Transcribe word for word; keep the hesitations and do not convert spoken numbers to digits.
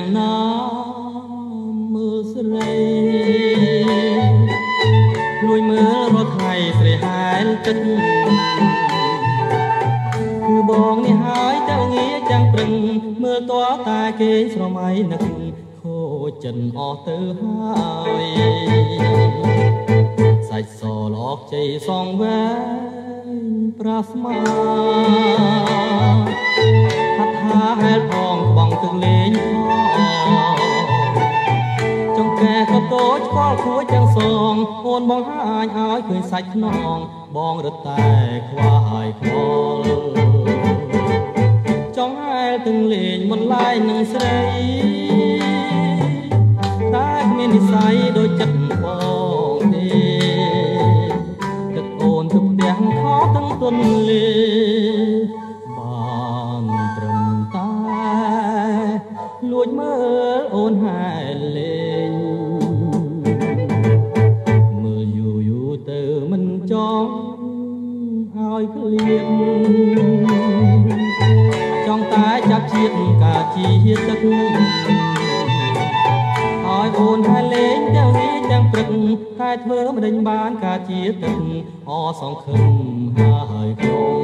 ណាមើលស្រីលួយមើលរាល់ថ្ងៃស្រីហែលទឹកគឺបងនេះហើយតែងាចាំងប្រឹងមើលតើតែគេស្រមៃនឹកខូចចិនអស់ទៅហើយសាច់សលអកជ័យសងវែងប្រាស្មាហាត់ថាហែលផងបងទឹកលេងផងចង្កែក៏តូចស្គាល់ខួចទាំងសងអូនបងហាញឲ្យឃើញសាច់ខ្នងបងរត់តែខ្វល់ខ្វល់ចង់ហែលទាំងលេងបន្លាយនឹងស្រីតែគ្មាននិស្ស័យដូចចិត្តបងទេទឹកអូនទៅផ្ទះខោទាំងទន្លេបានត្រឹមតែលួចមើលអូនហែលលេងមើលយូរយូរទៅមិនចង់ឲ្យឃ្លានចង់តែចាប់ជាតិកាជាទឹកឲ្យអូនហែលលេងទាំងនេះទាំងព្រឹកតែធ្វើមិនដេញបានកាជាទឹកអសងខឹមហើយក្នុង